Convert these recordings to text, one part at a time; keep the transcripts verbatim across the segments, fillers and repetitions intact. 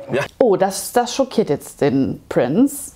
Ja. Oh, das, das schockiert jetzt den Prince.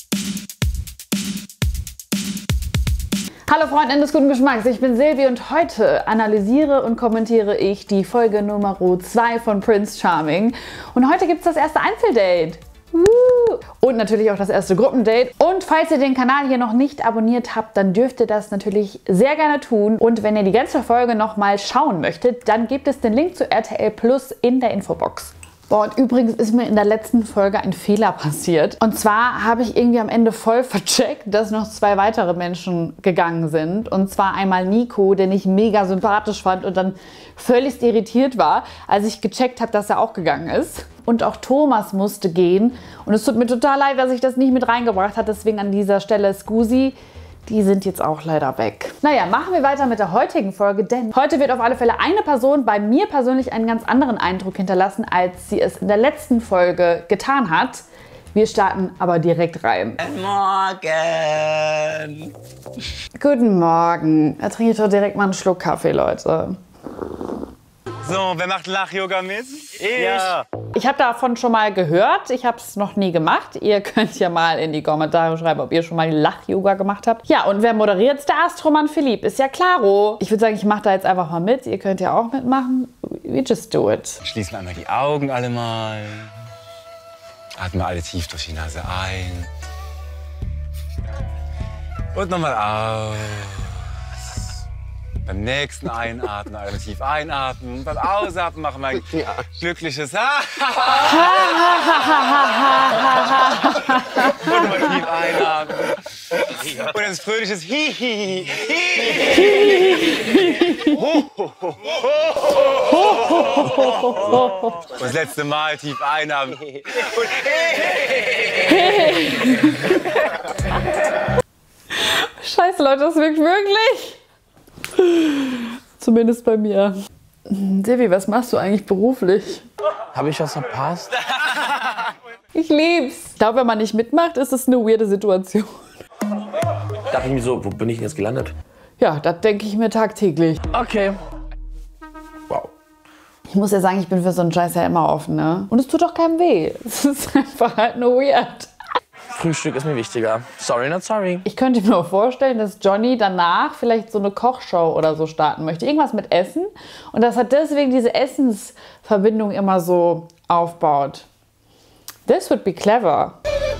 Hallo Freundinnen des guten Geschmacks, ich bin Silvi und heute analysiere und kommentiere ich die Folge Nummer zwei von Prince Charming. Und heute gibt es das erste Einzeldate. Und natürlich auch das erste Gruppendate. Und falls ihr den Kanal hier noch nicht abonniert habt, dann dürft ihr das natürlich sehr gerne tun. Und wenn ihr die ganze Folge noch mal schauen möchtet, dann gibt es den Link zu R T L Plus in der Infobox. Boah, und übrigens ist mir in der letzten Folge ein Fehler passiert. Und zwar habe ich irgendwie am Ende voll vercheckt, dass noch zwei weitere Menschen gegangen sind. Und zwar einmal Nico, den ich mega sympathisch fand und dann völlig irritiert war, als ich gecheckt habe, dass er auch gegangen ist. Und auch Thomas musste gehen. Und es tut mir total leid, dass ich das nicht mit reingebracht habe. Deswegen an dieser Stelle Scusi. Die sind jetzt auch leider weg. Naja, machen wir weiter mit der heutigen Folge, denn heute wird auf alle Fälle eine Person bei mir persönlich einen ganz anderen Eindruck hinterlassen, als sie es in der letzten Folge getan hat. Wir starten aber direkt rein. Guten Morgen! Guten Morgen. Da trinke ich doch direkt mal einen Schluck Kaffee, Leute. So, wer macht Lach-Yoga mit? Ich! Ja. Ich habe davon schon mal gehört, ich habe es noch nie gemacht. Ihr könnt ja mal in die Kommentare schreiben, ob ihr schon mal Lach-Yoga gemacht habt. Ja, und wer moderiert? Der Astromann Philipp, ist ja klaro. Ich würde sagen, ich mache da jetzt einfach mal mit. Ihr könnt ja auch mitmachen. We just do it. Schließen wir einmal die Augen alle mal. Atmen alle tief durch die Nase ein. Und nochmal aus. Beim nächsten Einatmen alle tief einatmen. Beim Ausatmen machen wir ein glückliches Ha. Und mal tief einatmen. Und ein fröhliches Hihi. Und das letzte Mal tief einatmen. Und Scheiße, Leute, das wirkt wirklich. Zumindest bei mir. Silvi, was machst du eigentlich beruflich? Habe ich was verpasst? Ich lieb's. Ich glaube, wenn man nicht mitmacht, ist es eine weirde Situation. Da dachte ich mir so, wo bin ich denn jetzt gelandet? Ja, das denke ich mir tagtäglich. Okay. Wow. Ich muss ja sagen, ich bin für so einen Scheiß ja immer offen, ne? Und es tut doch keinem weh. Es ist einfach halt nur weird. Frühstück ist mir wichtiger. Sorry, not sorry. Ich könnte mir auch vorstellen, dass Johnny danach vielleicht so eine Kochshow oder so starten möchte. Irgendwas mit Essen. Und dass er deswegen diese Essensverbindung immer so aufbaut. This would be clever.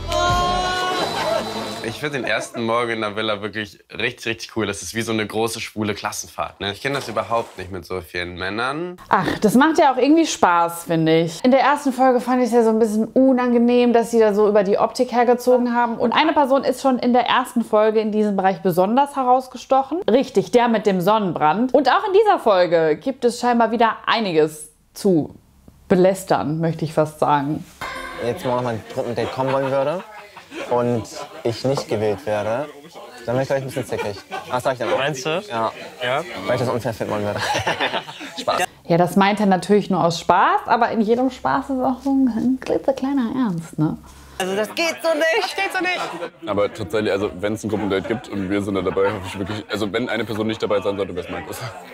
Ich finde den ersten Morgen in der Villa wirklich richtig, richtig cool. Das ist wie so eine große, schwule Klassenfahrt. Ne? Ich kenne das überhaupt nicht mit so vielen Männern. Ach, das macht ja auch irgendwie Spaß, finde ich. In der ersten Folge fand ich es ja so ein bisschen unangenehm, dass sie da so über die Optik hergezogen haben. Und eine Person ist schon in der ersten Folge in diesem Bereich besonders herausgestochen. Richtig, der mit dem Sonnenbrand. Und auch in dieser Folge gibt es scheinbar wieder einiges zu belästern, möchte ich fast sagen. Jetzt morgen mal ein Gruppendate kommen wollen würde und ich nicht gewählt werde, dann wäre ich gleich ein bisschen zickig. Was sag ich denn? Meinst du? Ja. Ja. Weil ich das unfair finden wollen würde. Spaß. Ja, das meint er natürlich nur aus Spaß, aber in jedem Spaß ist auch so ein klitzekleiner Ernst, ne? Also das geht so nicht, geht so nicht. Aber tatsächlich, also wenn es ein Gruppendate gibt und wir sind da dabei, hoffe ich wirklich, also wenn eine Person nicht dabei sein sollte, wäre es Markus.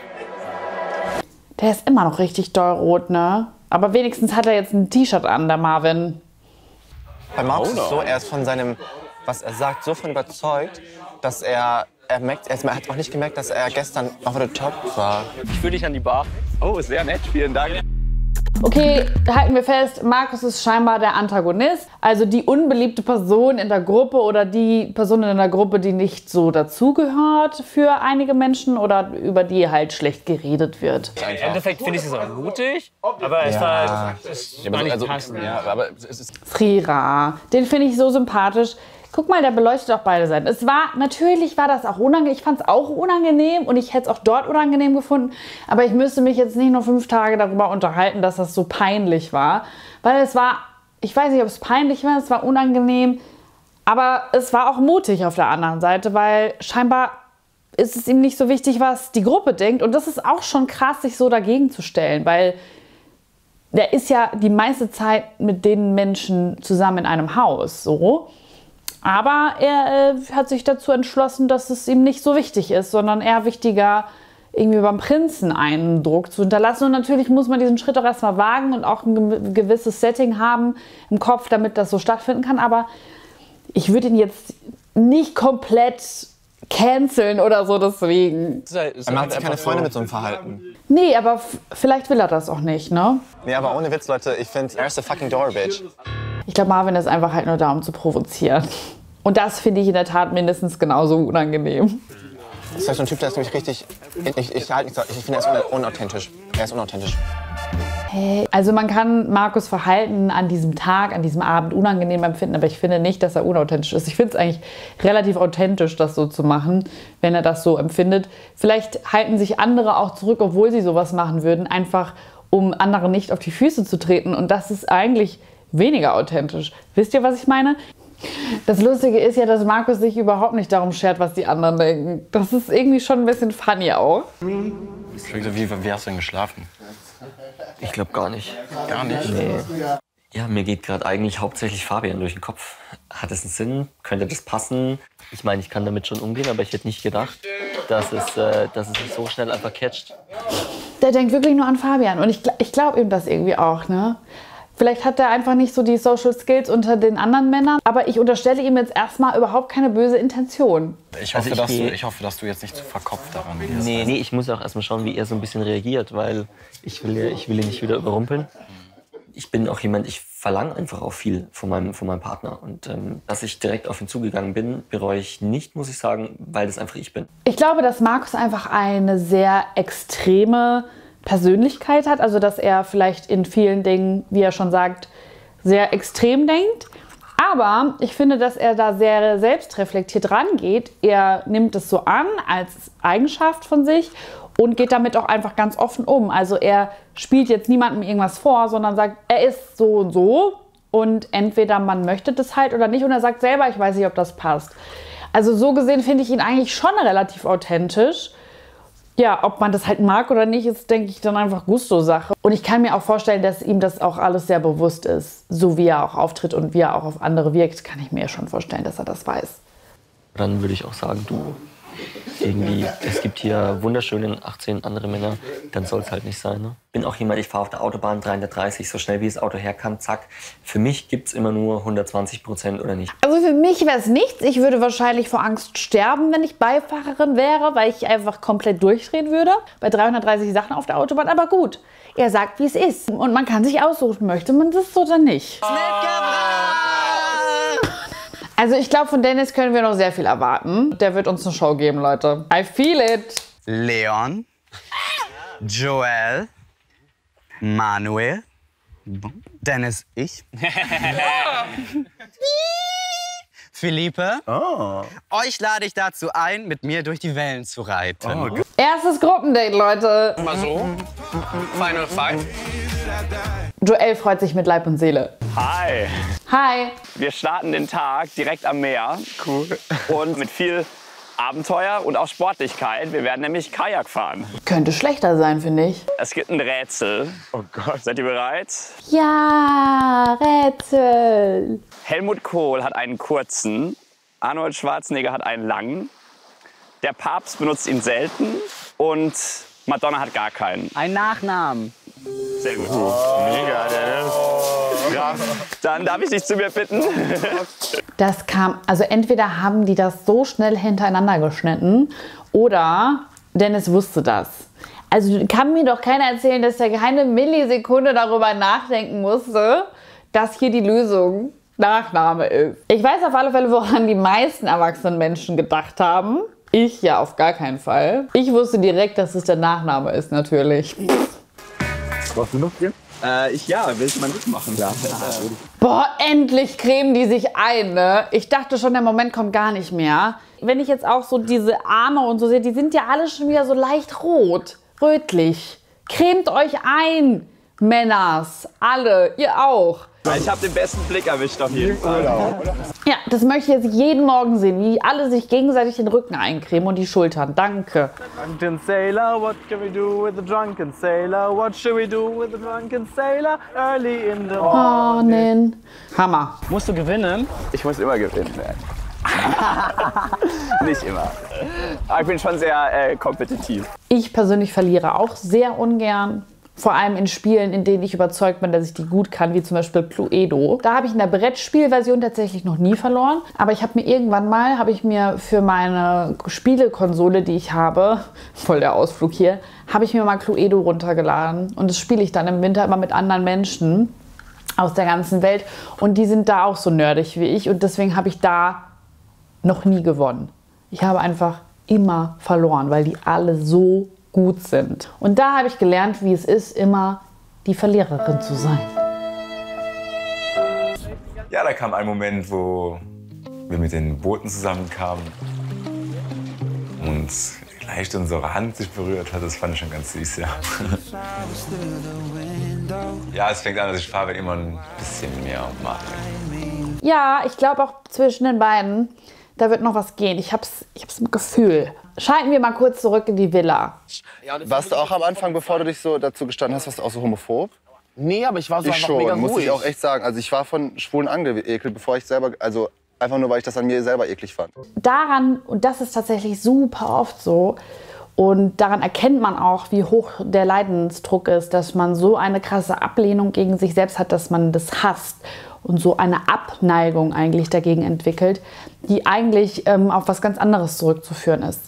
Der ist immer noch richtig doll rot, ne? Aber wenigstens hat er jetzt ein T-Shirt an, der Marvin. Bei Markus ist es so, er ist von seinem, was er sagt, so von überzeugt, dass er, er merkt, er hat auch nicht gemerkt, dass er gestern over the top war. Ich fühle dich an die Bar. Oh, sehr nett, vielen Dank. Okay, halten wir fest, Markus ist scheinbar der Antagonist, also die unbeliebte Person in der Gruppe oder die Person in der Gruppe, die nicht so dazugehört für einige Menschen oder über die halt schlecht geredet wird. Im Endeffekt finde ich es auch mutig, aber es war, es Ja, war aber, nicht also, passend. ja, aber es ist Frira, den finde ich so sympathisch. Guck mal, der beleuchtet auch beide Seiten. Es war, natürlich war das auch unangenehm. Ich fand es auch unangenehm und ich hätte es auch dort unangenehm gefunden. Aber ich müsste mich jetzt nicht noch fünf Tage darüber unterhalten, dass das so peinlich war. Weil es war, ich weiß nicht, ob es peinlich war, es war unangenehm. Aber es war auch mutig auf der anderen Seite, weil scheinbar ist es ihm nicht so wichtig, was die Gruppe denkt. Und das ist auch schon krass, sich so dagegen zu stellen, weil der ist ja die meiste Zeit mit den Menschen zusammen in einem Haus, so. Aber er äh, hat sich dazu entschlossen, dass es ihm nicht so wichtig ist, sondern eher wichtiger irgendwie beim Prinzen einen Druck zu hinterlassen. Und natürlich muss man diesen Schritt auch erstmal wagen und auch ein gewisses Setting haben im Kopf, damit das so stattfinden kann. Aber ich würde ihn jetzt nicht komplett canceln oder so deswegen. Er macht sich keine Freunde mit so einem Verhalten. Nee, aber vielleicht will er das auch nicht, ne? Nee, aber ohne Witz, Leute, ich finde, er ist a fucking door, bitch. Ich glaube, Marvin ist einfach halt nur da, um zu provozieren. Und das finde ich in der Tat mindestens genauso unangenehm. Das ist halt so ein Typ, der ist nämlich richtig... Ich, ich, halt nicht, ich finde, er ist unauthentisch. Er ist unauthentisch. Hey, also man kann Markus' Verhalten an diesem Tag, an diesem Abend unangenehm empfinden, aber ich finde nicht, dass er unauthentisch ist. Ich finde es eigentlich relativ authentisch, das so zu machen, wenn er das so empfindet. Vielleicht halten sich andere auch zurück, obwohl sie sowas machen würden, einfach um anderen nicht auf die Füße zu treten. Und das ist eigentlich weniger authentisch. Wisst ihr, was ich meine? Das Lustige ist ja, dass Markus sich überhaupt nicht darum schert, was die anderen denken. Das ist irgendwie schon ein bisschen funny auch. Wie, wie hast du denn geschlafen? Ich glaube gar nicht. Gar nicht? Nee. Ja, mir geht gerade eigentlich hauptsächlich Fabian durch den Kopf. Hat es einen Sinn? Könnte das passen? Ich meine, ich kann damit schon umgehen, aber ich hätte nicht gedacht, dass es, äh, dass es sich so schnell einfach catcht. Der denkt wirklich nur an Fabian und ich, ich glaube ihm das irgendwie auch, ne? Vielleicht hat er einfach nicht so die Social Skills unter den anderen Männern, aber ich unterstelle ihm jetzt erstmal überhaupt keine böse Intention. Ich hoffe, Also ich dass du, gehe- ich hoffe, dass du jetzt nicht zu verkopft daran gehst. Nee, nee, ich muss auch erstmal schauen, wie er so ein bisschen reagiert, weil ich will, ja- ich will ihn nicht wieder überrumpeln. Ich bin auch jemand, ich verlange einfach auch viel von meinem, von meinem Partner. Und ähm, dass ich direkt auf ihn zugegangen bin, bereue ich nicht, muss ich sagen, weil das einfach ich bin. Ich glaube, dass Markus einfach eine sehr extreme Persönlichkeit hat, also dass er vielleicht in vielen Dingen, wie er schon sagt, sehr extrem denkt. Aber ich finde, dass er da sehr selbstreflektiert rangeht. Er nimmt es so an als Eigenschaft von sich und geht damit auch einfach ganz offen um. Also er spielt jetzt niemandem irgendwas vor, sondern sagt, er ist so und so und entweder man möchte das halt oder nicht und er sagt selber, ich weiß nicht, ob das passt. Also so gesehen finde ich ihn eigentlich schon relativ authentisch. Ja, ob man das halt mag oder nicht, ist, denke ich, dann einfach Gusto-Sache. Und ich kann mir auch vorstellen, dass ihm das auch alles sehr bewusst ist. So wie er auch auftritt und wie er auch auf andere wirkt, kann ich mir schon vorstellen, dass er das weiß. Dann würde ich auch sagen, du, irgendwie, es gibt hier wunderschöne achtzehn andere Männer, dann soll es halt nicht sein. Ne? Bin auch jemand, ich fahre auf der Autobahn dreihundertdreißig, so schnell wie das Auto herkam, zack. Für mich gibt es immer nur hundertzwanzig Prozent oder nicht. Also für mich wäre es nichts. Ich würde wahrscheinlich vor Angst sterben, wenn ich Beifahrerin wäre, weil ich einfach komplett durchdrehen würde. Bei dreihundertdreißig Sachen auf der Autobahn. Aber gut, er sagt, wie es ist. Und man kann sich aussuchen, möchte man das so oder nicht. Also ich glaube, von Dennis können wir noch sehr viel erwarten. Der wird uns eine Show geben, Leute. I feel it. Leon, Joel, Manuel, Dennis, ich. Philippe, Oh. euch lade ich dazu ein, mit mir durch die Wellen zu reiten. Oh, Erstes Gruppendate, Leute. Mal so. Final Fight. Joel freut sich mit Leib und Seele. Hi. Hi. Wir starten den Tag direkt am Meer. Cool. Und mit viel Abenteuer und auch Sportlichkeit. Wir werden nämlich Kajak fahren. Könnte schlechter sein, finde ich. Es gibt ein Rätsel. Oh Gott. Seid ihr bereit? Ja, Rätsel. Helmut Kohl hat einen kurzen, Arnold Schwarzenegger hat einen langen, der Papst benutzt ihn selten und Madonna hat gar keinen. Ein Nachnamen. Sehr gut. Mega, Dennis. Krass. Dann darf ich dich zu mir bitten. Das kam, also entweder haben die das so schnell hintereinander geschnitten oder Dennis wusste das. Also kann mir doch keiner erzählen, dass er keine Millisekunde darüber nachdenken musste, dass hier die Lösung Nachname ist. Ich weiß auf alle Fälle, woran die meisten erwachsenen Menschen gedacht haben. Ich ja auf gar keinen Fall. Ich wusste direkt, dass es der Nachname ist, natürlich. Brauchst du noch gehen? Äh, ich ja, willst du mal mitmachen? Ja. Boah, endlich cremen die sich ein, ne? Ich dachte schon, der Moment kommt gar nicht mehr. Wenn ich jetzt auch so diese Arme und so sehe, die sind ja alle schon wieder so leicht rot, rötlich. Cremt euch ein, Männers, alle, ihr auch. Ich habe den besten Blick erwischt auf jeden Fall. Ja, das möchte ich jetzt jeden Morgen sehen, wie alle sich gegenseitig den Rücken eincremen und die Schultern. Danke. Drunken sailor, what can we do with a drunken sailor? What should we do with a drunken sailor? Early in the Morning. Hammer. Musst du gewinnen? Ich muss immer gewinnen. Nicht immer. Aber ich bin schon sehr äh, kompetitiv. Ich persönlich verliere auch sehr ungern. Vor allem in Spielen, in denen ich überzeugt bin, dass ich die gut kann, wie zum Beispiel Cluedo. Da habe ich in der Brettspielversion tatsächlich noch nie verloren. Aber ich habe mir irgendwann mal, habe ich mir für meine Spielekonsole, die ich habe, voll der Ausflug hier, habe ich mir mal Cluedo runtergeladen. Und das spiele ich dann im Winter immer mit anderen Menschen aus der ganzen Welt. Und die sind da auch so nerdig wie ich. Und deswegen habe ich da noch nie gewonnen. Ich habe einfach immer verloren, weil die alle so gut sind. Und da habe ich gelernt, wie es ist, immer die Verliererin zu sein. Ja, da kam ein Moment, wo wir mit den Booten zusammenkamen und leicht unsere Hand sich berührt hat. Das fand ich schon ganz süß, ja. Ja, es fängt an, dass ich Fabian immer ein bisschen mehr mag. Ja, ich glaube auch zwischen den beiden, da wird noch was gehen. Ich hab's, ich hab's im Gefühl. Schalten wir mal kurz zurück in die Villa. Warst du auch am Anfang, bevor du dich so dazu gestanden hast, warst du auch so homophob? Nee, aber ich war so ich einfach schon, mega ruhig. muss ich auch echt sagen. Also ich war von Schwulen angeekelt, bevor ich selber, also einfach nur, weil ich das an mir selber eklig fand. Daran, und das ist tatsächlich super oft so, und daran erkennt man auch, wie hoch der Leidensdruck ist, dass man so eine krasse Ablehnung gegen sich selbst hat, dass man das hasst und so eine Abneigung eigentlich dagegen entwickelt, die eigentlich ähm, auf was ganz anderes zurückzuführen ist.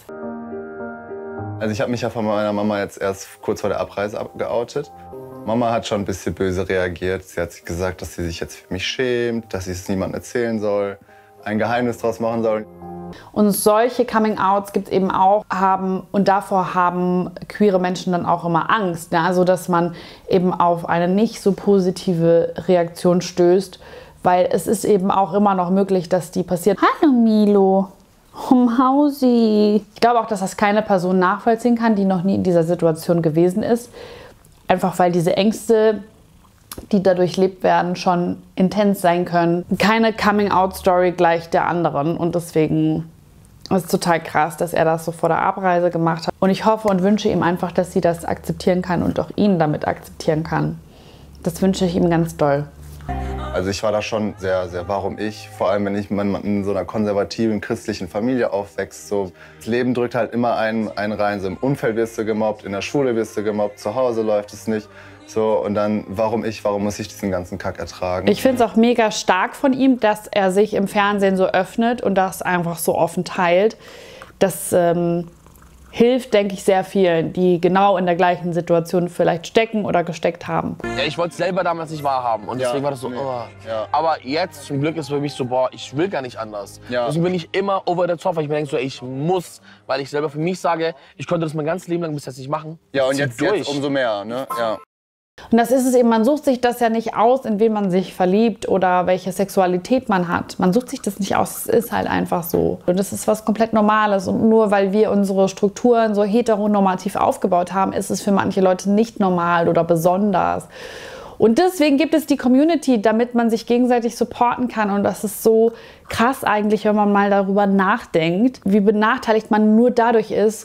Also ich habe mich ja von meiner Mama jetzt erst kurz vor der Abreise geoutet. Mama hat schon ein bisschen böse reagiert. Sie hat gesagt, dass sie sich jetzt für mich schämt, dass sie es niemandem erzählen soll, ein Geheimnis draus machen soll. Und solche Coming-outs gibt es eben auch, haben, und davor haben queere Menschen dann auch immer Angst. Ne? Also dass man eben auf eine nicht so positive Reaktion stößt, weil es ist eben auch immer noch möglich, dass die passiert. Hallo Milo. Um Hausi. Ich glaube auch, dass das keine Person nachvollziehen kann, die noch nie in dieser Situation gewesen ist. Einfach weil diese Ängste, die dadurch lebt werden, schon intens sein können. Keine Coming-out-Story gleich der anderen. Und deswegen ist es total krass, dass er das so vor der Abreise gemacht hat. Und ich hoffe und wünsche ihm einfach, dass sie das akzeptieren kann und auch ihn damit akzeptieren kann. Das wünsche ich ihm ganz doll. Also ich war da schon sehr, sehr, warum ich? Vor allem, wenn ich in so einer konservativen, christlichen Familie aufwächst. So, das Leben drückt halt immer einen, einen rein. So im Umfeld wirst du gemobbt, in der Schule wirst du gemobbt, zu Hause läuft es nicht. So, und dann, warum ich, warum muss ich diesen ganzen Kack ertragen? Ich finde es auch mega stark von ihm, dass er sich im Fernsehen so öffnet und das einfach so offen teilt. Das ähm, hilft, denke ich, sehr vielen, die genau in der gleichen Situation vielleicht stecken oder gesteckt haben. Ja, ich wollte es selber damals nicht wahrhaben und deswegen ja, war das so, nee. oh. Ja. Aber jetzt zum Glück ist für mich so, boah, ich will gar nicht anders. Ja. Deswegen bin ich immer over the top, weil ich mir denke, so, ich muss, weil ich selber für mich sage, ich konnte das mein ganzes Leben lang bis jetzt nicht machen. Ja, und Zieh jetzt, durch. jetzt umso mehr, ne? Ja. Und das ist es eben, man sucht sich das ja nicht aus, in wen man sich verliebt oder welche Sexualität man hat. Man sucht sich das nicht aus, es ist halt einfach so. Und das ist was komplett Normales. Und nur weil wir unsere Strukturen so heteronormativ aufgebaut haben, ist es für manche Leute nicht normal oder besonders. Und deswegen gibt es die Community, damit man sich gegenseitig supporten kann. Und das ist so krass eigentlich, wenn man mal darüber nachdenkt, wie benachteiligt man nur dadurch ist,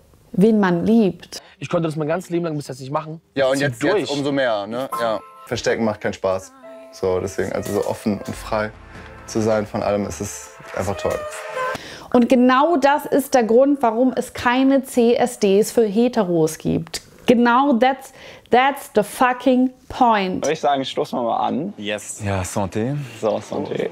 wen man liebt. Ich konnte das mein ganzes Leben lang bis jetzt nicht machen. Ja, und Zieh jetzt, durch. jetzt umso mehr, ne? Ja. Verstecken macht keinen Spaß. So, deswegen, also so offen und frei zu sein von allem, ist es einfach toll. Und genau das ist der Grund, warum es keine C S Ds für Heteros gibt. Genau that's, that's the fucking point. Würde ich sagen, stoßen wir mal an. Yes. Ja, Santé. So, Santé.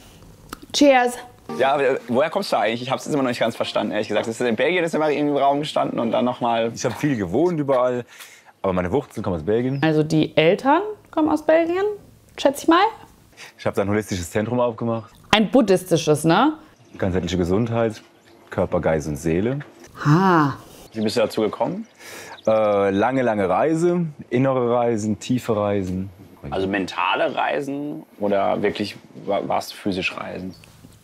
Cheers. Ja, aber woher kommst du eigentlich? Ich habe es immer noch nicht ganz verstanden, ehrlich gesagt. Ist in Belgien ist immer irgendwie im Raum gestanden und dann nochmal. Ich habe viel gewohnt überall, aber meine Wurzeln kommen aus Belgien. Also die Eltern kommen aus Belgien, schätze ich mal. Ich habe da ein holistisches Zentrum aufgemacht. Ein buddhistisches, ne? Ganzheitliche Gesundheit, Körper, Geist und Seele. Ah. Wie bist du dazu gekommen? Äh, lange, lange Reise, innere Reisen, tiefe Reisen. Also mentale Reisen oder wirklich warst du physisch reisen?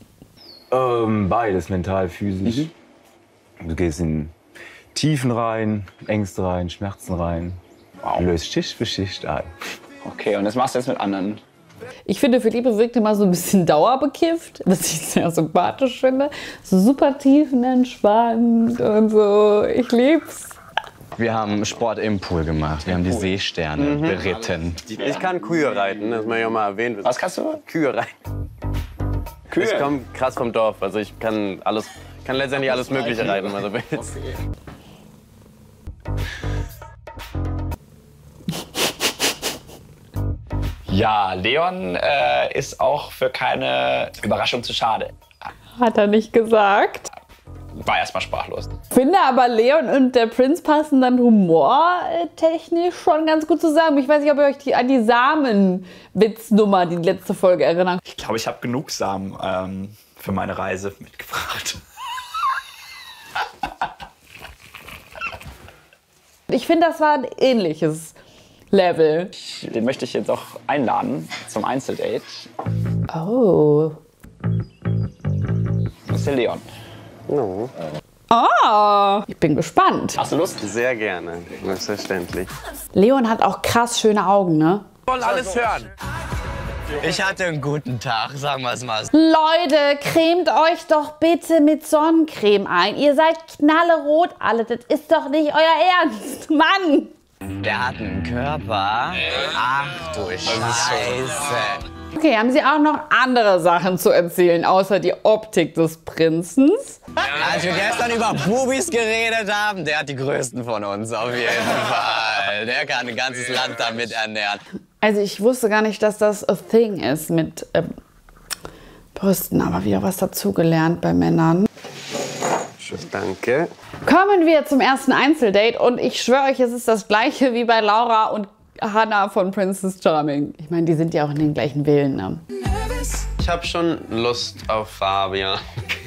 Ähm, beides, mental, physisch. Mhm. Du gehst in Tiefen rein, Ängste rein, Schmerzen rein. Wow. Löst Schicht für Schicht ein. Okay, und das machst du jetzt mit anderen? Ich finde, Philippe wirkt immer so ein bisschen dauerbekifft, was ich sehr sympathisch finde. So super tiefenentspannt und so. Ich lieb's. Wir haben Sport im Pool gemacht. Wir haben die Seesterne mhm. beritten. Ich kann Kühe reiten, das muss ich auch mal erwähnen. Was kannst du? Kühe reiten. Kühe. Ich komme krass vom Dorf, also ich kann alles, kann letztendlich alles Mögliche reiten, was du willst. Ja, Leon äh, ist auch für keine Überraschung zu schade. Hat er nicht gesagt. War erstmal sprachlos. Finde aber, Leon und der Prinz passen dann humortechnisch schon ganz gut zusammen. Ich weiß nicht, ob ihr euch die, an die Samenwitznummer, die letzte Folge erinnert. Ich glaube, ich habe genug Samen ähm, für meine Reise mitgebracht. Ich finde, das war ein ähnliches Level. Den möchte ich jetzt auch einladen zum Einzeldate. Oh. Das ist der Leon. No. Oh, ich bin gespannt. Hast du Lust? Sehr gerne, selbstverständlich. Leon hat auch krass schöne Augen, ne? Ich will alles hören. Ich hatte einen guten Tag, sagen wir es mal. Leute, cremt euch doch bitte mit Sonnencreme ein. Ihr seid knallerot alle. Das ist doch nicht euer Ernst, Mann. Der hat einen Körper. Ach du Scheiße. Okay, haben Sie auch noch andere Sachen zu erzählen, außer die Optik des Prinzens? Als wir gestern über Bubis geredet haben, der hat die größten von uns auf jeden Fall. Der kann ein ganzes Land damit ernähren. Also ich wusste gar nicht, dass das a thing ist mit ähm, Brüsten, aber wieder was dazugelernt bei Männern. Danke. Kommen wir zum ersten Einzeldate und ich schwöre euch, es ist das gleiche wie bei Laura und Hannah von Princess Charming. Ich meine, die sind ja auch in den gleichen Villen. Ne? Ich habe schon Lust auf Fabian.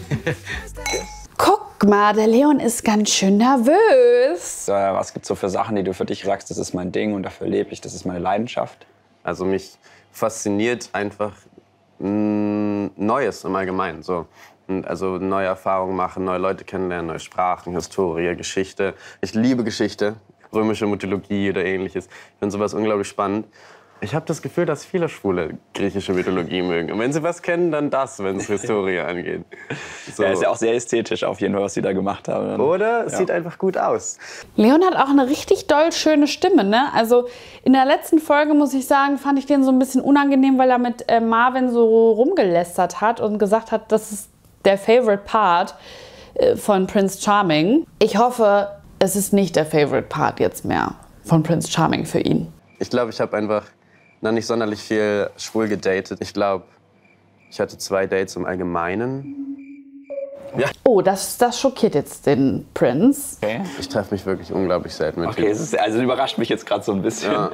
Guck mal, der Leon ist ganz schön nervös. Äh, was gibt's so für Sachen, die du für dich sagst, das ist mein Ding und dafür lebe ich, das ist meine Leidenschaft? Also mich fasziniert einfach mh, Neues im Allgemeinen. So. Und also neue Erfahrungen machen, neue Leute kennenlernen, neue Sprachen, Historie, Geschichte. Ich liebe Geschichte, römische Mythologie oder ähnliches. Ich finde sowas unglaublich spannend. Ich habe das Gefühl, dass viele Schwule griechische Mythologie mögen. Und wenn sie was kennen, dann das, wenn es Historie angeht. So. Ja, ist ja auch sehr ästhetisch auf jeden Fall, was sie da gemacht haben. Oder? Es Ja. sieht einfach gut aus. Leon hat auch eine richtig doll schöne Stimme, ne? Also in der letzten Folge, muss ich sagen, fand ich den so ein bisschen unangenehm, weil er mit äh, Marvin so rumgelästert hat und gesagt hat, das ist der Favorite Part äh, von Prince Charming. Ich hoffe, es ist nicht der Favorite Part jetzt mehr von Prince Charming für ihn. Ich glaube, ich habe einfach noch nicht sonderlich viel schwul gedatet. Ich glaube, ich hatte zwei Dates im Allgemeinen. Ja. Oh, das, das schockiert jetzt den Prinz. Okay. Ich treffe mich wirklich unglaublich selten mit Okay, es ist, also überrascht mich jetzt gerade so ein bisschen. Ja.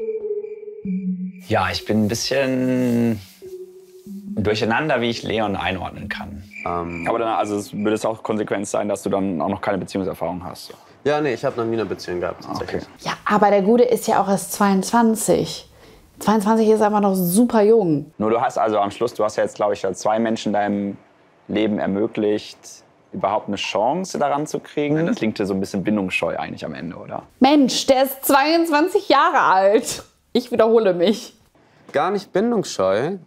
Ja, ich bin ein bisschen durcheinander, wie ich Leon einordnen kann. Ähm, Aber dann, also es würde es auch Konsequenz sein, dass du dann auch noch keine Beziehungserfahrung hast. ja, nee, ich habe noch nie eine Beziehung gehabt. Tatsächlich. Okay. Ja, aber der Gute ist ja auch erst zweiundzwanzig. zweiundzwanzig ist einfach noch super jung. Nur du hast also am Schluss, du hast ja jetzt, glaube ich, zwei Menschen deinem Leben ermöglicht, überhaupt eine Chance daran zu kriegen. Das klingt ja so ein bisschen bindungsscheu eigentlich am Ende, oder? Mensch, der ist zweiundzwanzig Jahre alt. Ich wiederhole mich. Gar nicht bindungsscheu.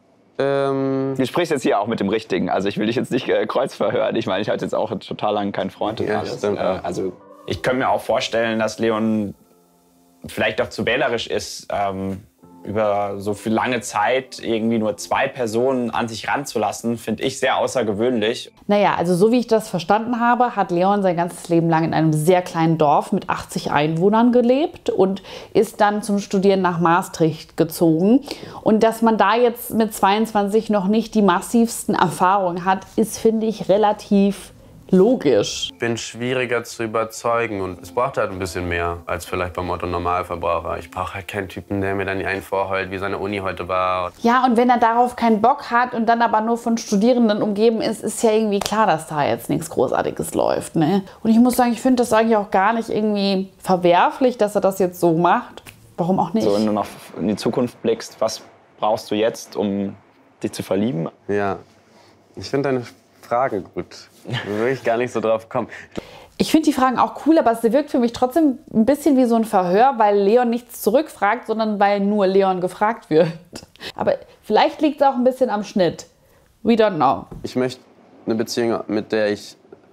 Ähm, Du sprichst jetzt hier auch mit dem Richtigen. Also ich will dich jetzt nicht äh, kreuzverhören. Ich meine, ich hatte jetzt auch total lange keinen Freund. Und Ja, alles. stimmt. Äh, also ich könnte mir auch vorstellen, dass Leon vielleicht auch zu wählerisch ist, ähm, über so viel lange Zeit irgendwie nur zwei Personen an sich ranzulassen, finde ich sehr außergewöhnlich. Naja, also so wie ich das verstanden habe, hat Leon sein ganzes Leben lang in einem sehr kleinen Dorf mit achtzig Einwohnern gelebt und ist dann zum Studieren nach Maastricht gezogen. Und dass man da jetzt mit zweiundzwanzig noch nicht die massivsten Erfahrungen hat, ist, finde ich, relativ logisch. Ich bin schwieriger zu überzeugen und es braucht halt ein bisschen mehr als vielleicht beim Otto-Normalverbraucher. Ich brauche halt keinen Typen, der mir dann einen vorheult, wie seine Uni heute war. Ja, und wenn er darauf keinen Bock hat und dann aber nur von Studierenden umgeben ist, ist ja irgendwie klar, dass da jetzt nichts Großartiges läuft. Ne? Und ich muss sagen, ich finde das eigentlich auch gar nicht irgendwie verwerflich, dass er das jetzt so macht. Warum auch nicht? So, wenn du noch in die Zukunft blickst, was brauchst du jetzt, um dich zu verlieben? Ja, ich finde deine Frage gut. Da würde ich gar nicht so drauf kommen. Ich finde die Fragen auch cool, aber es wirkt für mich trotzdem ein bisschen wie so ein Verhör, weil Leon nichts zurückfragt, sondern weil nur Leon gefragt wird. Aber vielleicht liegt es auch ein bisschen am Schnitt. We don't know. Ich möchte eine Beziehung, mit der ich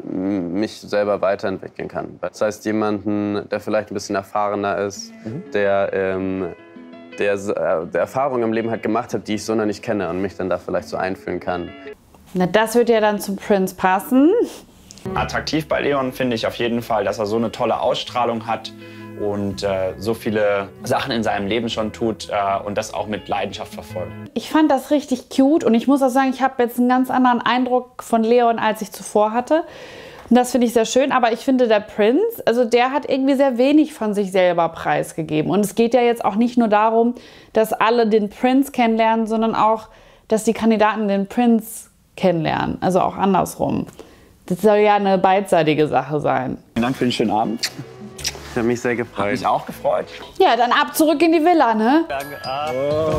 mich selber weiterentwickeln kann. Das heißt, jemanden, der vielleicht ein bisschen erfahrener ist, mhm. der, ähm, der, der Erfahrungen im Leben halt gemacht hat, die ich so noch nicht kenne und mich dann da vielleicht so einfühlen kann. Na, das wird ja dann zum Prince passen. Attraktiv bei Leon finde ich auf jeden Fall, dass er so eine tolle Ausstrahlung hat und äh, so viele Sachen in seinem Leben schon tut äh, und das auch mit Leidenschaft verfolgt. Ich fand das richtig cute und ich muss auch sagen, ich habe jetzt einen ganz anderen Eindruck von Leon, als ich zuvor hatte. Und das finde ich sehr schön, aber ich finde, der Prince, also der hat irgendwie sehr wenig von sich selber preisgegeben. Und es geht ja jetzt auch nicht nur darum, dass alle den Prince kennenlernen, sondern auch, dass die Kandidaten den Prince kennenlernen. Also auch andersrum. Das soll ja eine beidseitige Sache sein. Vielen Dank für den schönen Abend. Ich habe mich sehr gefreut. Hat mich auch gefreut. Ja, dann ab zurück in die Villa, ne? Danke. Ah. Oh.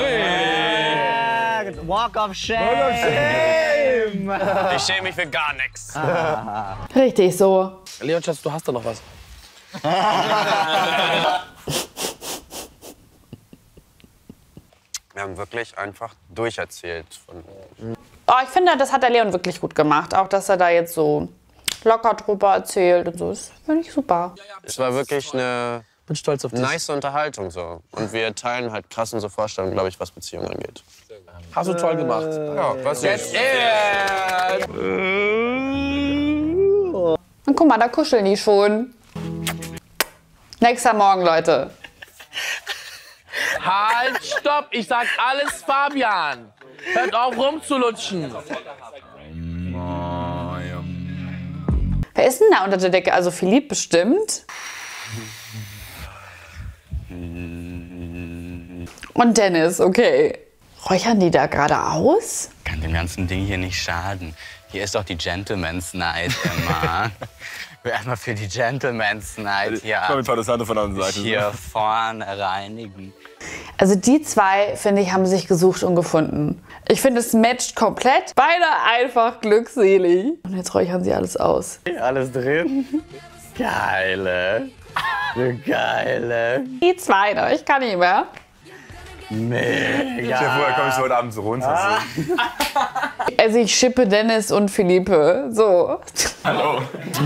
Oh. Walk of Shame. Ich schäme mich für gar nichts. Ah. Richtig so. Leon, Schatz, du hast da noch was. Wir haben wirklich einfach durcherzählt. Von Oh, ich finde, das hat der Leon wirklich gut gemacht. Auch, dass er da jetzt so locker drüber erzählt und so. Das finde ich super. Es war wirklich eine Bin stolz auf dich. nice Unterhaltung so. Und wir teilen halt krass unsere Vorstellungen, glaube ich, was Beziehungen angeht. Hast du toll gemacht. Ja, was That's jetzt? it. Und guck mal, da kuscheln die schon. Nächster Morgen, Leute. Halt, stopp! Ich sag alles Fabian! Hört auf rumzulutschen! Wer ist denn da unter der Decke? Also Philipp bestimmt. Und Dennis, okay. Räuchern die da gerade aus? Kann dem ganzen Ding hier nicht schaden. Hier ist doch die Gentleman's Night immer. Erstmal für die Gentleman's Night hier, Komm, das Hand von der anderen Seite. hier vorne reinigen. Also die zwei, finde ich, haben sich gesucht und gefunden. Ich finde, es matcht komplett. Beide einfach glückselig. Und jetzt räuchern sie alles aus. Alles drin? Geile. Du Geile. Die zwei, ne? Ich kann nicht mehr. Mega. Vorher komme ich heute Abend so runter. Ah. Also ich schippe Dennis und Philippe. So. Hallo.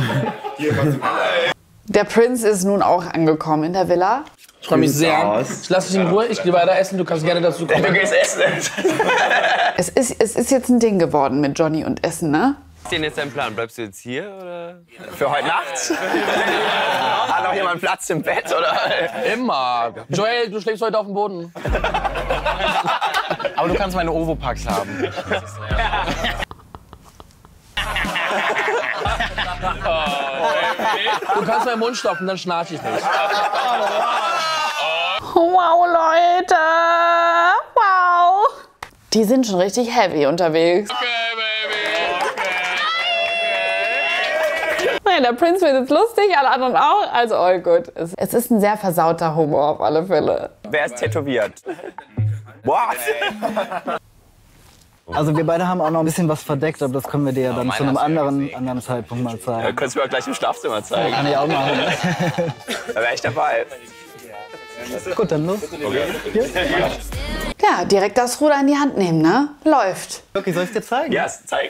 Der Prinz ist nun auch angekommen in der Villa. Ich freue mich sehr. Ich lasse dich in Ruhe, ich gehe weiter essen, du kannst gerne dazu kommen. Du gehst essen. Es ist, es ist jetzt ein Ding geworden mit Johnny und Essen, ne? Was ist denn jetzt dein Plan? Bleibst du jetzt hier oder? Für heute Nacht? Hat noch jemand Platz im Bett, oder? Immer. Joel, du schläfst heute auf dem Boden. Aber du kannst meine Ovopax haben. Du kannst meinen Mund stopfen, dann schnarche ich nicht. Wow, Leute! Wow! Die sind schon richtig heavy unterwegs. Okay, Baby. Okay. Naja, der Prinz wird jetzt lustig, alle anderen auch. Also, all gut. Es, es ist ein sehr versauter Humor auf alle Fälle. Wer ist tätowiert? What? Also wir beide haben auch noch ein bisschen was verdeckt, aber das können wir dir ja dann zu einem anderen, anderen Zeitpunkt mal Ja, zeigen. könntest du mir auch gleich im Schlafzimmer zeigen. Kann ich auch machen. Da wäre ich dabei. Gut, dann los. Ja, direkt das Ruder in die Hand nehmen, ne? Läuft. Okay, soll ich dir zeigen? Ja, zeig.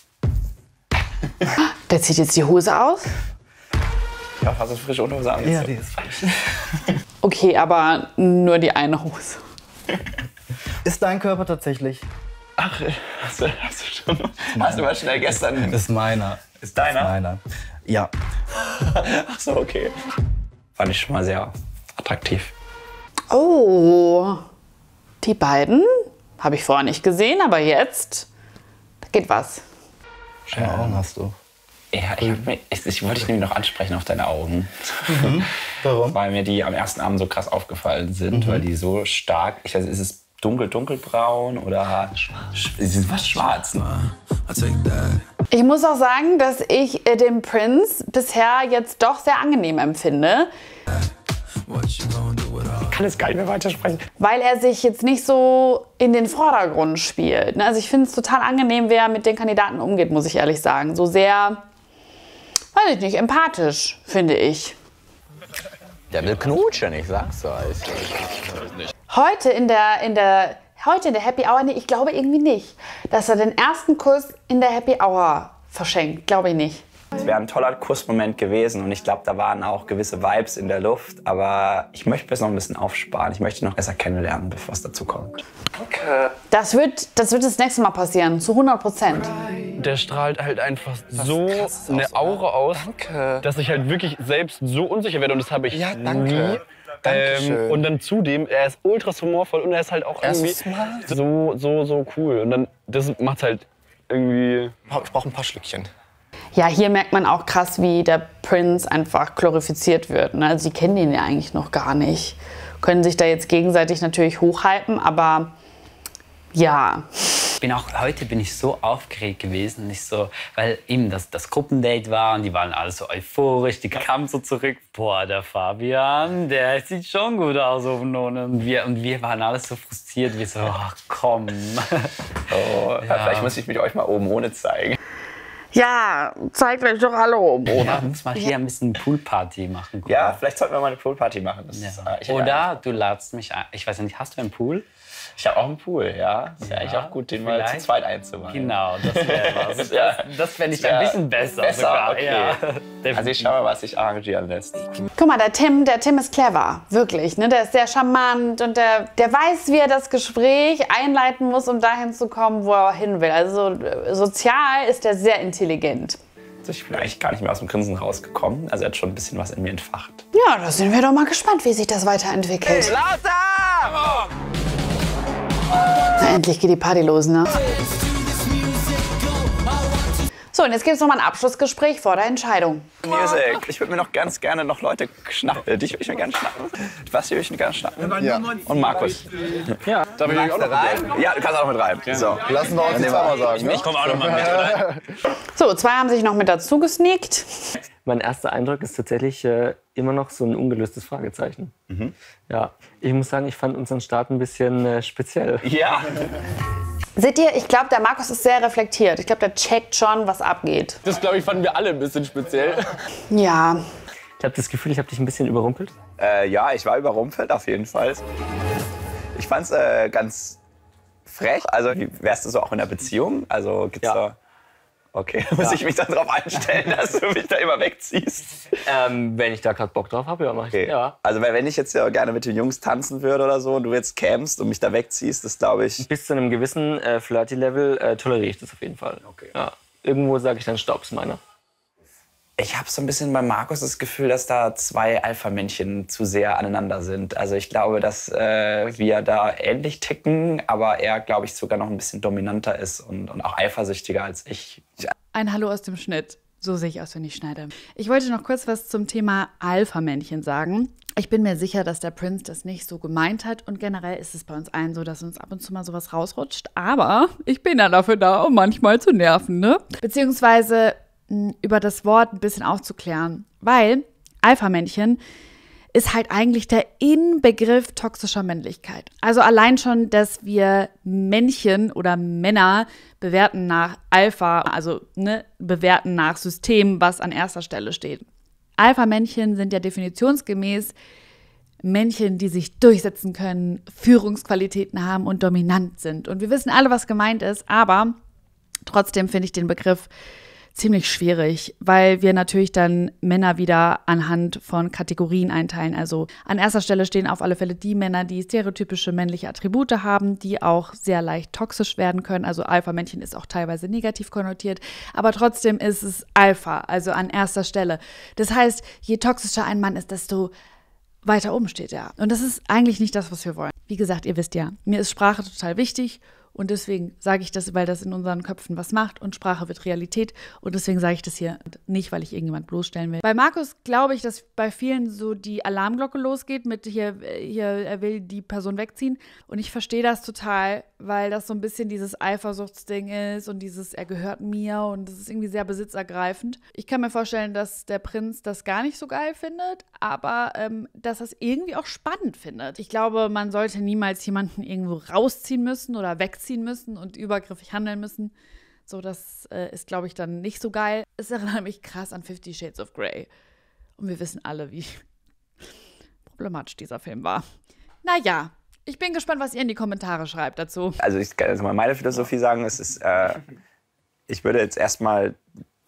Der zieht jetzt die Hose aus. Ja, hast du frische Unterhose an? Ja, die ist frisch. Okay, aber nur die eine Hose. Ist dein Körper tatsächlich? Ach, hast du, hast du schon. Hast du mal schnell gestern. Ist meiner. Ist deiner? Meiner. Ja. Ach so, okay. Fand ich schon mal sehr attraktiv. Oh, die beiden habe ich vorher nicht gesehen, aber jetzt da geht was. Schöne Augen hast du. Ja, ich, ich, ich wollte dich nämlich noch ansprechen auf deine Augen. Mhm. Warum? Weil mir die am ersten Abend so krass aufgefallen sind, Mhm. weil die so stark. Ich weiß, ist es dunkel, dunkelbraun oder schwarz? Sie sind fast schwarz, ne? Ich muss auch sagen, dass ich äh, den Prinz bisher jetzt doch sehr angenehm empfinde. Ich kann jetzt gar nicht mehr weitersprechen. Weil er sich jetzt nicht so in den Vordergrund spielt. ne? Also ich finde es total angenehm, wie er mit den Kandidaten umgeht, muss ich ehrlich sagen. So sehr, weiß ich nicht, empathisch, finde ich. Der will knutschen, ich sag's euch. Heute in der, in der, heute in der Happy Hour, nee, ich glaube irgendwie nicht, dass er den ersten Kuss in der Happy Hour verschenkt. Glaube ich nicht. Es wäre ein toller Kussmoment gewesen und ich glaube, da waren auch gewisse Vibes in der Luft. Aber ich möchte es noch ein bisschen aufsparen. Ich möchte ihn noch besser kennenlernen, bevor es dazu kommt. Okay. Das wird, das wird das nächste Mal passieren, zu hundert Prozent. Der strahlt halt einfach so eine Aura aus, danke. Dass ich halt wirklich selbst so unsicher werde und das habe ich ja, danke. nie. Ähm, und dann zudem, er ist ultra humorvoll und er ist halt auch er irgendwie so, so, so cool. Und dann, das macht's halt irgendwie... Ich brauche ein paar Schlückchen. Ja, hier merkt man auch krass, wie der Prince einfach glorifiziert wird. Ne? Also sie kennen ihn ja eigentlich noch gar nicht. Können sich da jetzt gegenseitig natürlich hochhypen, aber ja. Bin auch, heute bin ich so aufgeregt gewesen, nicht so, weil eben das, das Gruppendate war und die waren alle so euphorisch, die kamen so zurück. Boah, der Fabian, der sieht schon gut aus oben ohne. Und wir, und wir waren alle so frustriert, wie so, ach komm. Oh, ja. Vielleicht muss ich mich euch mal oben ohne zeigen. Ja, zeigt euch doch alle oben ohne. Ja, muss mal hier ein bisschen Poolparty machen. Guck. Ja, vielleicht sollten wir mal eine Poolparty machen. Das ja. ist, äh, ich Oder du ladst mich ein. Ich weiß nicht, hast du einen Pool? Ich habe auch einen Pool, ja. Ist ja, ja eigentlich auch gut, den mal zu zweit einzumachen. Genau, das wäre was. Das, das fände ich ein bisschen besser. Besser, sogar. okay. Ja, also ich schau mal, was sich arrangieren lässt. Guck mal, der Tim, der Tim ist clever, wirklich. Ne? Der ist sehr charmant und der, der weiß, wie er das Gespräch einleiten muss, um dahin zu kommen, wo er hin will. Also sozial ist er sehr intelligent. Ich bin eigentlich gar nicht mehr aus dem Grinsen rausgekommen. Also er hat schon ein bisschen was in mir entfacht. Ja, da sind wir doch mal gespannt, wie sich das weiterentwickelt. Hey, lauter! Na, endlich geht die Party los, ne? So, und jetzt gibt es noch mal ein Abschlussgespräch vor der Entscheidung. Music. Ich würde mir noch ganz gerne noch Leute schnappen. Dich würde ich mir gerne schnappen. Was würde ich mir gerne schnappen? Ja. Und Markus. Ja, da bin ich auch noch rein. Ja, du kannst auch mit rein. So. Lassen wir uns die zweimal sagen. Ne? Ich komme auch noch mal mit rein. So, zwei haben sich noch mit dazu gesneakt. Mein erster Eindruck ist tatsächlich äh, immer noch so ein ungelöstes Fragezeichen. Mhm. Ja, ich muss sagen, ich fand unseren Start ein bisschen äh, speziell. Ja. Seht ihr, ich glaube, der Markus ist sehr reflektiert. Ich glaube, der checkt schon, was abgeht. Das, glaube ich, fanden wir alle ein bisschen speziell. Ja. Ich habe das Gefühl, ich habe dich ein bisschen überrumpelt. Äh, ja, ich war überrumpelt, auf jeden Fall. Ich fand es äh, ganz frech. Also, wie wärst du so auch in der Beziehung? Also, gibt's ja. da... Okay, muss ja. ich mich dann darauf einstellen, dass du mich da immer wegziehst? Ähm, wenn ich da gerade Bock drauf habe, ja, mach ich. Okay. Ja. Also wenn ich jetzt ja gerne mit den Jungs tanzen würde oder so und du jetzt camst und mich da wegziehst, das glaube ich... Bis zu einem gewissen äh, Flirty-Level äh, toleriere ich das auf jeden Fall. Okay. Ja. Irgendwo sage ich dann Stopp, ist meiner. Ich habe so ein bisschen bei Markus das Gefühl, dass da zwei Alpha-Männchen zu sehr aneinander sind. Also ich glaube, dass äh, wir da ähnlich ticken, aber er, glaube ich, sogar noch ein bisschen dominanter ist und, und auch eifersüchtiger als ich. Ein Hallo aus dem Schnitt. So sehe ich aus, wenn ich schneide. Ich wollte noch kurz was zum Thema Alpha-Männchen sagen. Ich bin mir sicher, dass der Prince das nicht so gemeint hat. Und generell ist es bei uns allen so, dass uns ab und zu mal sowas rausrutscht. Aber ich bin ja dafür da, um manchmal zu nerven, ne? Beziehungsweise über das Wort ein bisschen aufzuklären. Weil Alpha-Männchen ist halt eigentlich der Inbegriff toxischer Männlichkeit. Also allein schon, dass wir Männchen oder Männer bewerten nach Alpha, also ne, bewerten nach System, was an erster Stelle steht. Alpha-Männchen sind ja definitionsgemäß Männchen, die sich durchsetzen können, Führungsqualitäten haben und dominant sind. Und wir wissen alle, was gemeint ist, aber trotzdem finde ich den Begriff ziemlich schwierig, weil wir natürlich dann Männer wieder anhand von Kategorien einteilen. Also an erster Stelle stehen auf alle Fälle die Männer, die stereotypische männliche Attribute haben, die auch sehr leicht toxisch werden können. Also Alpha-Männchen ist auch teilweise negativ konnotiert, aber trotzdem ist es Alpha, also an erster Stelle. Das heißt, je toxischer ein Mann ist, desto weiter oben steht er. Und das ist eigentlich nicht das, was wir wollen. Wie gesagt, ihr wisst ja, mir ist Sprache total wichtig. Und deswegen sage ich das, weil das in unseren Köpfen was macht und Sprache wird Realität. Und deswegen sage ich das hier nicht, weil ich irgendjemand bloßstellen will. Bei Markus glaube ich, dass bei vielen so die Alarmglocke losgeht mit hier, hier, er will die Person wegziehen. Und ich verstehe das total, weil das so ein bisschen dieses Eifersuchtsding ist und dieses, er gehört mir und das ist irgendwie sehr besitzergreifend. Ich kann mir vorstellen, dass der Prinz das gar nicht so geil findet, aber ähm, dass er es irgendwie auch spannend findet. Ich glaube, man sollte niemals jemanden irgendwo rausziehen müssen oder wegziehen müssen und übergriffig handeln müssen. So, das äh, ist, glaube ich, dann nicht so geil. Es erinnert mich krass an Fifty Shades of Grey. Und wir wissen alle, wie problematisch dieser Film war. Naja, ich bin gespannt, was ihr in die Kommentare schreibt dazu. Also ich kann jetzt mal meine Philosophie sagen. Es ist, äh, ich würde jetzt erstmal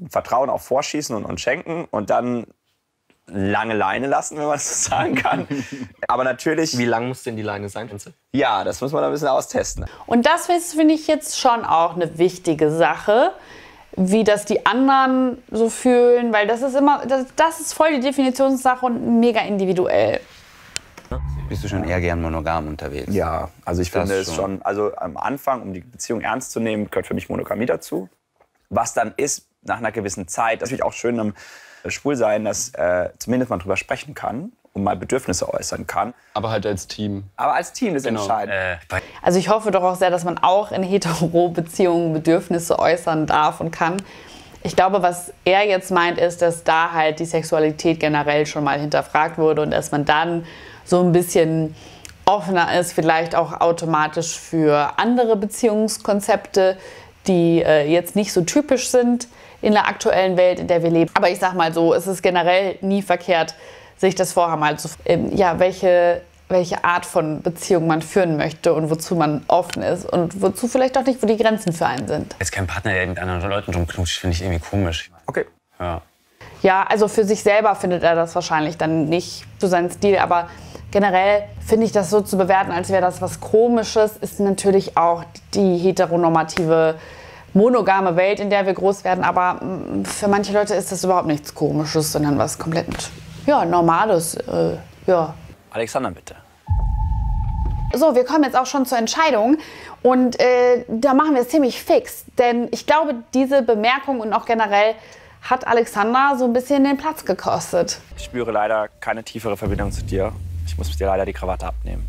Vertrauen auch vorschießen und, und schenken und dann lange Leine lassen, wenn man das so sagen kann. Aber natürlich... Wie lang muss denn die Leine sein? Ja, das muss man ein bisschen austesten. Und das finde ich jetzt schon auch eine wichtige Sache, wie das die anderen so fühlen, weil das ist immer, das, das ist voll die Definitionssache und mega individuell. Bist du schon eher gern monogam unterwegs? Ja, also ich Das finde es schon. schon, also am Anfang, um die Beziehung ernst zu nehmen, gehört für mich Monogamie dazu. Was dann ist, nach einer gewissen Zeit, natürlich auch schön im Schwulsein, dass äh, zumindest man drüber sprechen kann und mal Bedürfnisse äußern kann. Aber halt als Team. Aber als Team ist Genau. entscheidend. Äh, Also ich hoffe doch auch sehr, dass man auch in Hetero-Beziehungen Bedürfnisse äußern darf und kann. Ich glaube, was er jetzt meint, ist, dass da halt die Sexualität generell schon mal hinterfragt wurde und dass man dann so ein bisschen offener ist, vielleicht auch automatisch für andere Beziehungskonzepte, die äh, jetzt nicht so typisch sind in der aktuellen Welt, in der wir leben. Aber ich sag mal so, es ist generell nie verkehrt, sich das vorher mal zu, ähm, ja, welche, welche Art von Beziehung man führen möchte und wozu man offen ist und wozu vielleicht auch nicht, wo die Grenzen für einen sind. Jetzt kein Partner, der mit anderen Leuten rumknutscht, finde ich irgendwie komisch. Okay. Ja. Ja, also für sich selber findet er das wahrscheinlich dann nicht so seinen Stil, aber generell finde ich das so zu bewerten, als wäre das was Komisches, ist natürlich auch die heteronormative, monogame Welt, in der wir groß werden. Aber mh, für manche Leute ist das überhaupt nichts Komisches, sondern was komplett, ja, Normales. Äh, ja. Alexander, bitte. So, wir kommen jetzt auch schon zur Entscheidung und äh, da machen wir es ziemlich fix, denn ich glaube, diese Bemerkung und auch generell hat Alexander so ein bisschen den Platz gekostet. Ich spüre leider keine tiefere Verbindung zu dir. Ich muss dir leider die Krawatte abnehmen.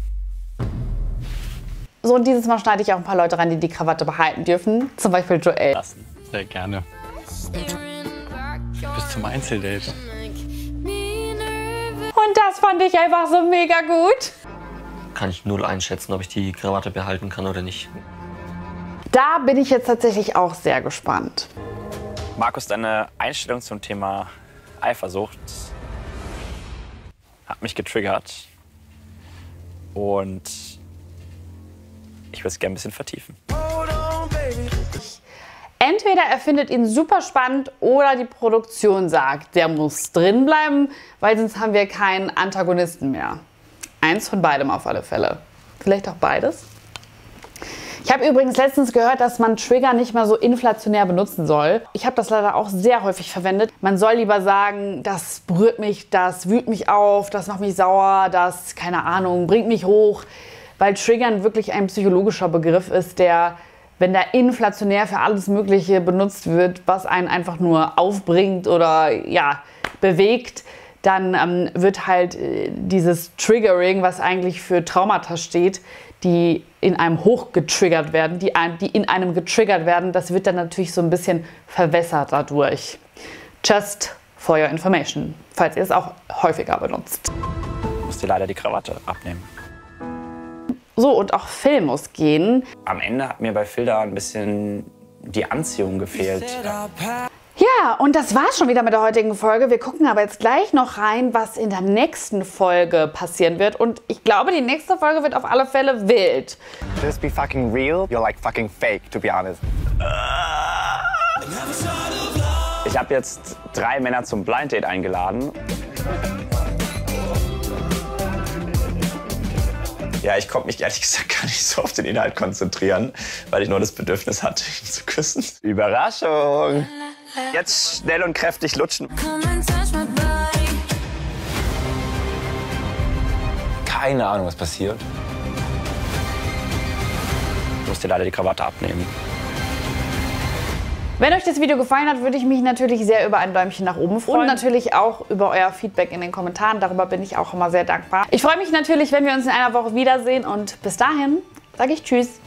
So, und dieses Mal schneide ich auch ein paar Leute rein, die die Krawatte behalten dürfen. Zum Beispiel Joel. Sehr gerne. Bis zum Einzeldate. Und das fand ich einfach so mega gut. Kann ich null einschätzen, ob ich die Krawatte behalten kann oder nicht. Da bin ich jetzt tatsächlich auch sehr gespannt. Markus, deine Einstellung zum Thema Eifersucht hat mich getriggert. Und ich würde es gerne ein bisschen vertiefen. Entweder er findet ihn super spannend oder die Produktion sagt, der muss drin bleiben, weil sonst haben wir keinen Antagonisten mehr. Eins von beidem auf alle Fälle. Vielleicht auch beides. Ich habe übrigens letztens gehört, dass man Trigger nicht mehr so inflationär benutzen soll. Ich habe das leider auch sehr häufig verwendet. Man soll lieber sagen, das berührt mich, das wühlt mich auf, das macht mich sauer, das, keine Ahnung, bringt mich hoch. Weil Triggern wirklich ein psychologischer Begriff ist, der, wenn der inflationär für alles Mögliche benutzt wird, was einen einfach nur aufbringt oder ja, bewegt, dann ähm, wird halt äh, dieses Triggering, was eigentlich für Traumata steht, die in einem hochgetriggert werden, die, ein, die in einem getriggert werden, das wird dann natürlich so ein bisschen verwässert dadurch. Just for your information, falls ihr es auch häufiger benutzt. Ich muss dir leider die Krawatte abnehmen. So, und auch Phil muss gehen. Am Ende hat mir bei Phil da ein bisschen die Anziehung gefehlt. Ja, und das war's schon wieder mit der heutigen Folge. Wir gucken aber jetzt gleich noch rein, was in der nächsten Folge passieren wird. Und ich glaube, die nächste Folge wird auf alle Fälle wild. Just be fucking real. You're like fucking fake, to be honest. Ich habe jetzt drei Männer zum Blind Date eingeladen. Ja, ich konnte mich ehrlich gesagt gar nicht so auf den Inhalt konzentrieren, weil ich nur das Bedürfnis hatte, ihn zu küssen. Überraschung! Jetzt schnell und kräftig lutschen. Keine Ahnung, was passiert. Ich muss dir leider die Krawatte abnehmen. Wenn euch das Video gefallen hat, würde ich mich natürlich sehr über ein Däumchen nach oben freuen. Und natürlich auch über euer Feedback in den Kommentaren. Darüber bin ich auch immer sehr dankbar. Ich freue mich natürlich, wenn wir uns in einer Woche wiedersehen. Und bis dahin sage ich Tschüss.